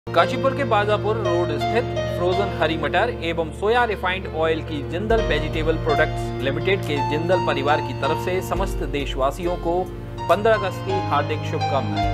गाजीपुर के बाजापुर रोड स्थित फ्रोजन हरी मटर एवं सोया रिफाइंड ऑयल की जिंदल वेजिटेबल प्रोडक्ट्स लिमिटेड के जिंदल परिवार की तरफ से समस्त देशवासियों को 15 अगस्त की हार्दिक शुभकामनाएं।